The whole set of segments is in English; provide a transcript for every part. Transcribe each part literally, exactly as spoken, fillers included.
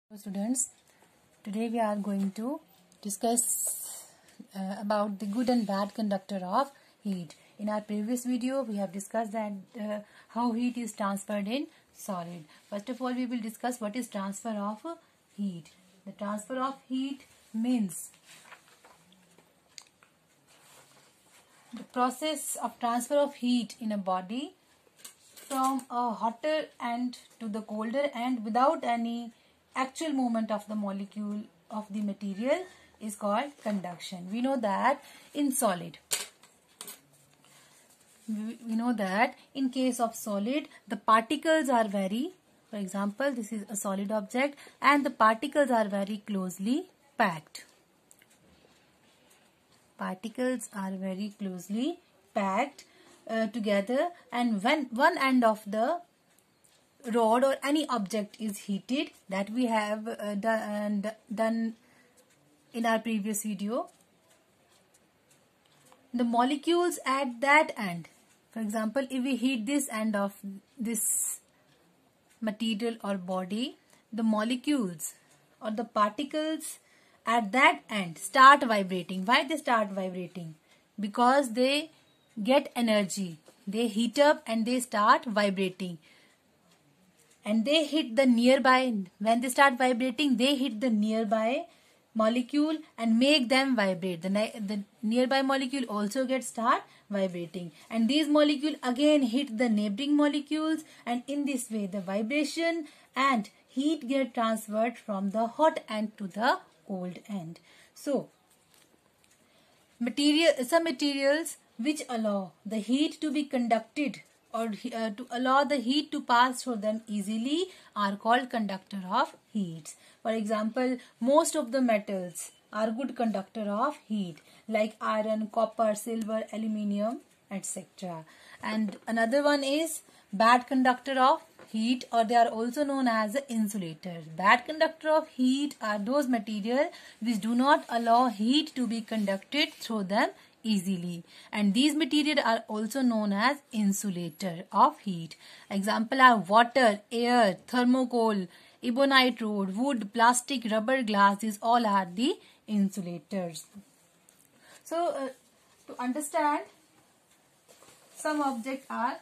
Students, today we are going to discuss uh, about the good and bad conductor of heat. In our previous video, we have discussed that uh, how heat is transferred in solid. First of all, we will discuss what is transfer of heat. The transfer of heat means the process of transfer of heat in a body from a hotter end to the colder end without any actual movement of the molecule of the material is called conduction. We know that in solid, we know that in case of solid, the particles are very, for example, this is a solid object and the particles are very closely packed. Particles are very closely packed uh, together, and when one end of the rod or any object is heated, that we have uh, done, uh, done in our previous video, the molecules at that end, for example, if we heat this end of this material or body, the molecules or the particles at that end start vibrating. Why they start vibrating? Because they get energy, they heat up and they start vibrating. And they hit the nearby, when they start vibrating, they hit the nearby molecule and make them vibrate. The, the nearby molecule also gets start vibrating. And these molecules again hit the neighboring molecules, and in this way the vibration and heat get transferred from the hot end to the cold end. So, material, some materials which allow the heat to be conducted or uh, to allow the heat to pass through them easily are called conductor of heat. For example, most of the metals are good conductor of heat, like iron, copper, silver, aluminium, et cetera. And another one is bad conductor of heat, or they are also known as insulators. Bad conductor of heat are those materials which do not allow heat to be conducted through them easily, and these materials are also known as insulator of heat. Example are water, air, thermocol, ebonite rod, wood, plastic, rubber, glass. These all are the insulators. So uh, to understand, some objects are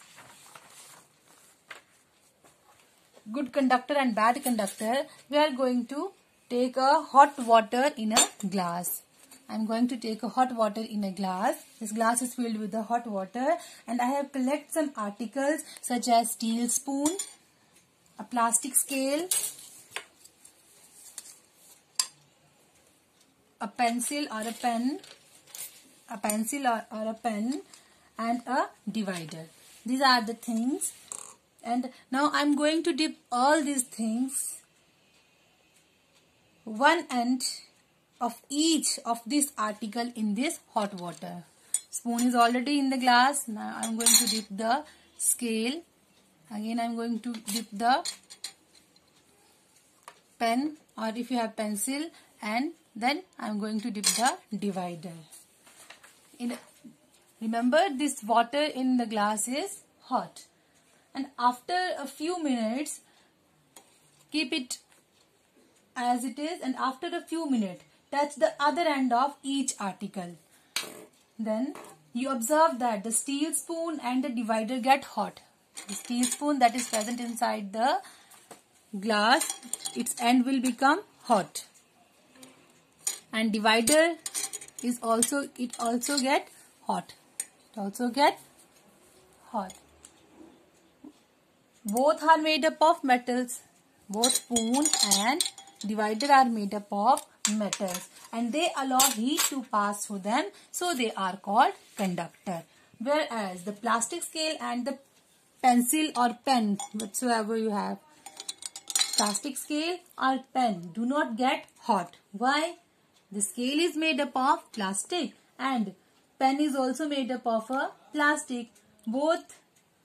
good conductor and bad conductor. We are going to take a hot water in a glass. I am going to take a hot water in a glass. This glass is filled with the hot water, and I have collected some articles such as steel spoon, a plastic scale, a pencil or a pen, a pencil or, or a pen, and a divider. These are the things, and now I am going to dip all these things, one end of each of this article in this hot water. Spoon is already in the glass. Now I am going to dip the scale. Again I am going to dip the pen, or if you have pencil, and then I am going to dip the divider. In, remember, this water in the glass is hot, and after a few minutes keep it as it is, and after a few minutes touch the other end of each article. Then you observe that the steel spoon and the divider get hot. The steel spoon that is present inside the glass, its end will become hot, and divider is also, it also get hot. It also get hot. Both are made up of metals. Both spoon and divider are made up of metals, and they allow heat to pass through them, so they are called conductor. Whereas the plastic scale and the pencil or pen, whatsoever you have, plastic scale or pen, do not get hot. Why? The scale is made up of plastic and pen is also made up of a plastic. Both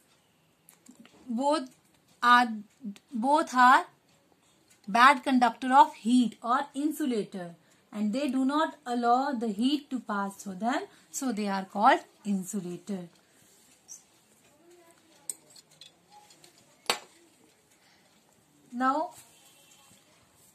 both are both are bad conductor of heat or insulator, and they do not allow the heat to pass through them, so they are called insulator. Now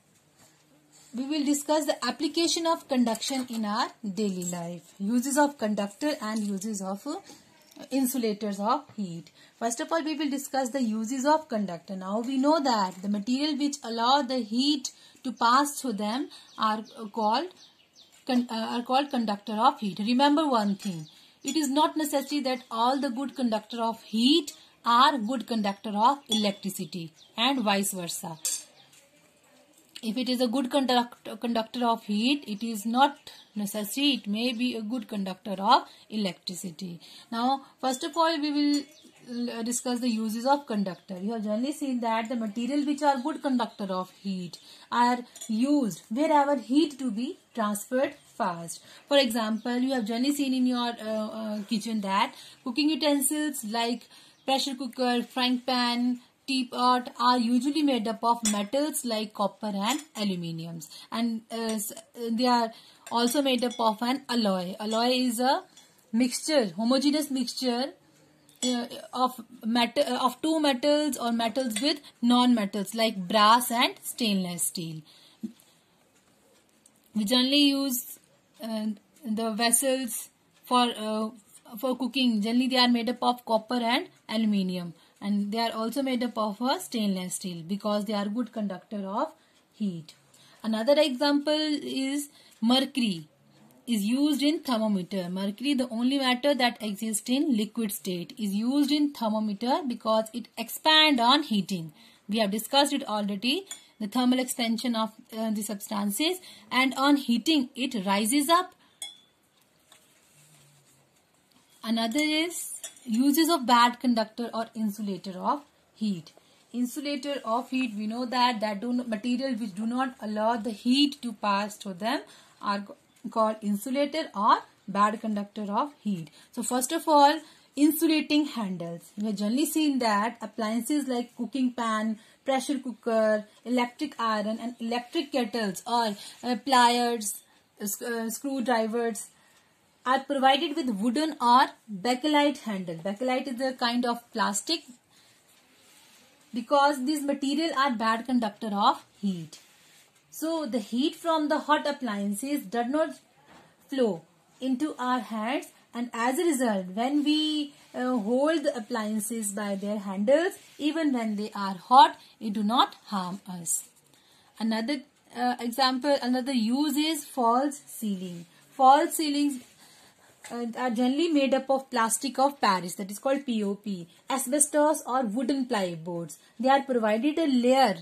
we will discuss the application of conduction in our daily life. Uses of conductor and uses of uh, insulators of heat. First of all, we will discuss the uses of conductor. Now we know that the material which allow the heat to pass through them are called con uh, are called conductor of heat. Remember one thing: it is not necessary that all the good conductor of heat are good conductor of electricity, and vice versa. If it is a good conduct conductor of heat, it is not necessary. It may be a good conductor of electricity. Now, first of all, we will discuss the uses of conductor. You have generally seen that the material which are good conductor of heat are used wherever heat to be transferred fast. For example, you have generally seen in your uh, uh, kitchen that cooking utensils like pressure cooker, frying pan, teapot are usually made up of metals like copper and aluminiums, and uh, they are also made up of an alloy. Alloy is a mixture, homogeneous mixture uh, of metal uh, of two metals or metals with non-metals like brass and stainless steel. We generally use uh, the vessels for uh, for cooking. Generally, they are made up of copper and aluminium. And they are also made up of a stainless steel because they are good conductor of heat. Another example is mercury is used in thermometer. Mercury, the only matter that exists in liquid state, is used in thermometer because it expands on heating. We have discussed it already, the thermal expansion of uh, the substances, and on heating it rises up. Another is uses of bad conductor or insulator of heat. Insulator of heat, we know that that do not, material which do not allow the heat to pass through them are called insulator or bad conductor of heat. So first of all, insulating handles. We have generally seen that appliances like cooking pan, pressure cooker, electric iron and electric kettles or uh, pliers, uh, screwdrivers are provided with wooden or bakelite handle. Bakelite is a kind of plastic because these materials are bad conductor of heat. So the heat from the hot appliances does not flow into our hands, and as a result, when we uh, hold the appliances by their handles, even when they are hot, it do not harm us. Another uh, example, another use is false ceiling. False ceilings Uh, are generally made up of plastic of Paris, that is called P O P, asbestos or wooden plyboards. They are provided a layer,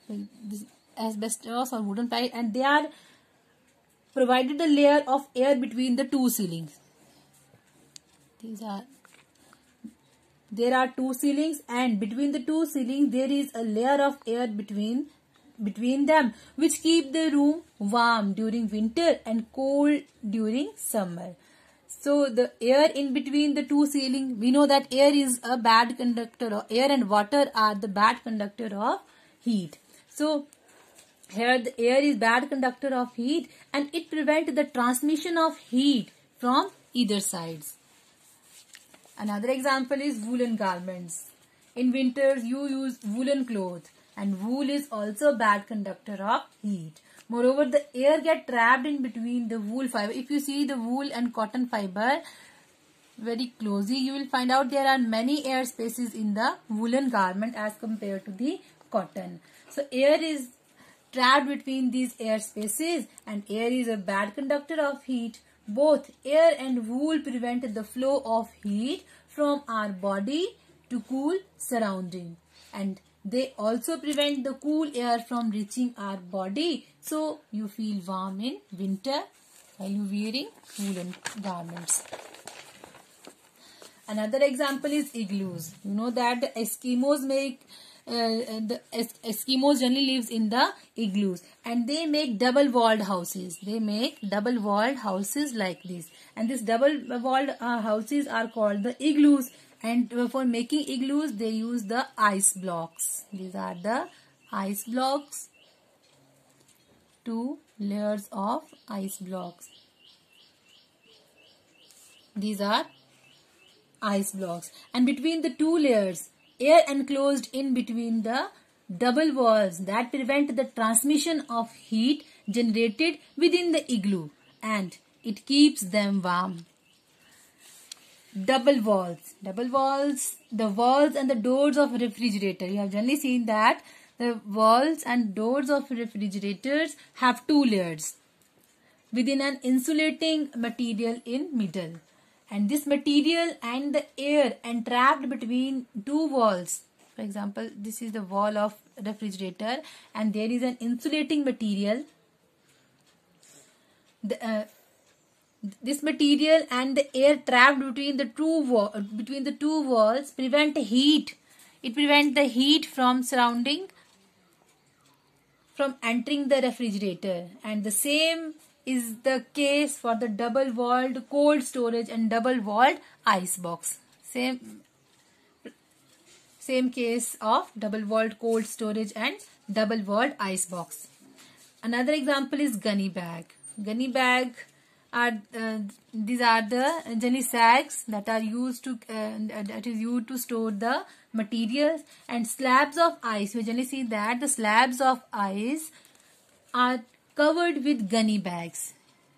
asbestos or wooden ply, and they are provided a layer of air between the two ceilings. These are there are two ceilings, and between the two ceilings there is a layer of air between between them, which keep the room warm during winter and cold during summer. So the air in between the two ceilings, we know that air is a bad conductor, or air and water are the bad conductor of heat. So here the air is bad conductor of heat, and it prevents the transmission of heat from either sides. Another example is woolen garments. In winters you use woolen clothes, and wool is also bad conductor of heat. Moreover, the air get trapped in between the wool fiber. If you see the wool and cotton fiber very closely, you will find out there are many air spaces in the woolen garment as compared to the cotton. So air is trapped between these air spaces, and air is a bad conductor of heat. Both air and wool prevent the flow of heat from our body to cool surrounding, and they also prevent the cool air from reaching our body, so you feel warm in winter while you wearing woolen garments. Another example is igloos. You know that the Eskimos make uh, the es Eskimos generally lives in the igloos, and they make double walled houses. They make double walled houses like this, and these double walled uh, houses are called the igloos. And for making igloos, they use the ice blocks. These are the ice blocks. Two layers of ice blocks. These are ice blocks. And between the two layers, air enclosed in between the double walls that prevent the transmission of heat generated within the igloo and it keeps them warm. Double walls. Double walls, the walls and the doors of refrigerator. You have generally seen that the walls and doors of refrigerators have two layers within an insulating material in middle. And this material and the air entrapped between two walls. For example, this is the wall of refrigerator and there is an insulating material. The, uh, this material and the air trapped between the two wall, between the two walls prevent heat. It prevents the heat from surrounding, from entering the refrigerator. And the same is the case for the double walled cold storage and double walled ice box. Same, same case of double walled cold storage and double walled ice box. Another example is gunny bag. Gunny bag are uh, these are the generally sacks that are used to uh, that is used to store the materials, and slabs of ice. You generally see that the slabs of ice are covered with gunny bags.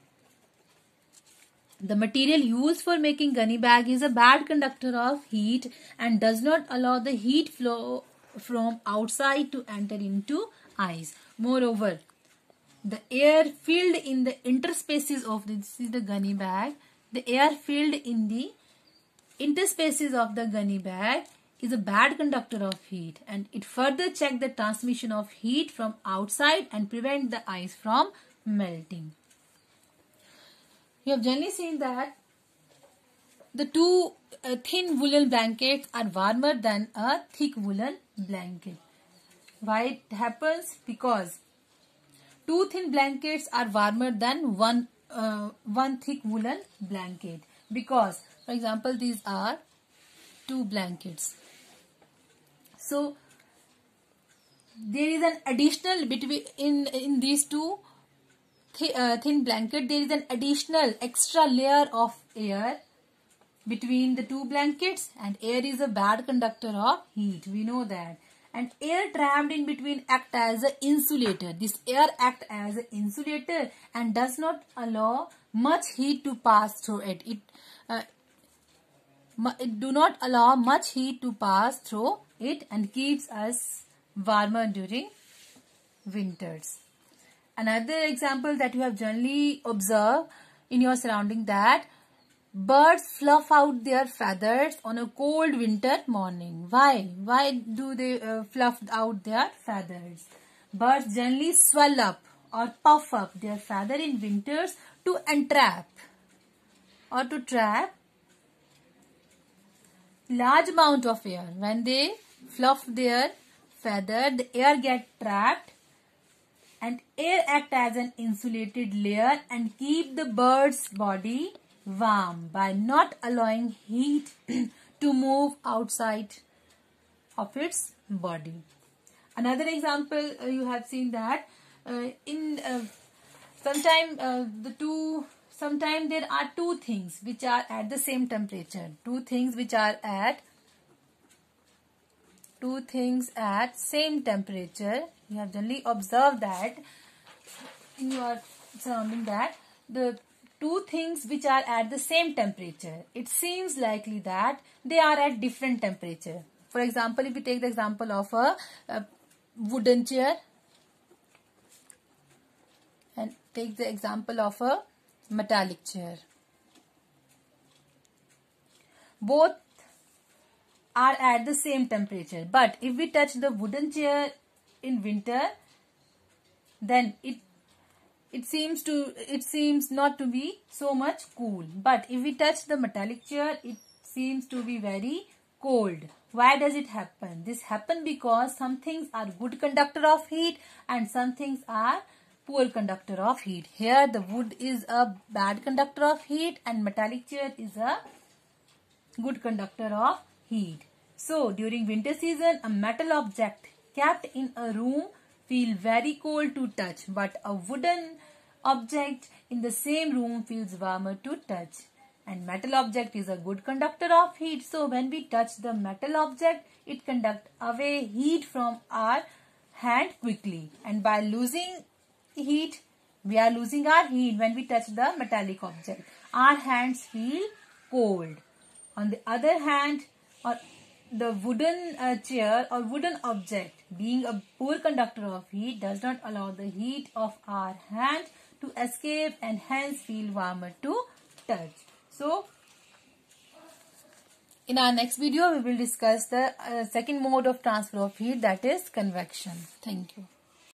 The material used for making gunny bag is a bad conductor of heat and does not allow the heat flow from outside to enter into ice. Moreover, the air filled in the interspaces of this, this is the gunny bag. The air filled in the interspaces of the gunny bag is a bad conductor of heat, and it further checks the transmission of heat from outside and prevent the ice from melting. You have generally seen that the two uh, thin woolen blankets are warmer than a thick woolen blanket. Why it happens? Because two thin blankets are warmer than one uh, one thick woolen blanket. Because, for example, these are two blankets. So there is an additional between in in these two th uh, thin blanket. There is an additional extra layer of air between the two blankets, and air is a bad conductor of heat. We know that. And air trapped in between act as an insulator. This air act as an insulator and does not allow much heat to pass through it. It, uh, it do not allow much heat to pass through it and keeps us warmer during winters. Another example that you have generally observed in your surrounding, that birds fluff out their feathers on a cold winter morning. Why? Why do they uh, fluff out their feathers? Birds generally swell up or puff up their feather in winters to entrap or to trap large amount of air. When they fluff their feather, the air gets trapped, and air acts as an insulated layer and keep the bird's body warm by not allowing heat to move outside of its body. Another example, uh, you have seen that uh, in uh, sometime uh, the two sometime there are two things which are at the same temperature. Two things which are at two things at same temperature. You have generally observed that in your surrounding, that the two things which are at the same temperature, it seems likely that they are at different temperature. For example, if we take the example of a, a wooden chair and take the example of a metallic chair. Both are at the same temperature, but if we touch the wooden chair in winter, then it It seems to it seems not to be so much cool. But if we touch the metallic chair, it seems to be very cold. Why does it happen? This happens because some things are good conductor of heat and some things are poor conductor of heat. Here the wood is a bad conductor of heat and metallic chair is a good conductor of heat. So during winter season, a metal object kept in a room feel very cold to touch, but a wooden object in the same room feels warmer to touch. And metal object is a good conductor of heat. So when we touch the metal object, it conducts away heat from our hand quickly. And by losing heat We are losing our heat when we touch the metallic object. Our hands feel cold. On the other hand, or the wooden uh, chair or wooden object, being a poor conductor of heat, does not allow the heat of our hand to escape and hence feel warmer to touch. So, in our next video, we will discuss the uh, second mode of transfer of heat, that is convection. Thank you.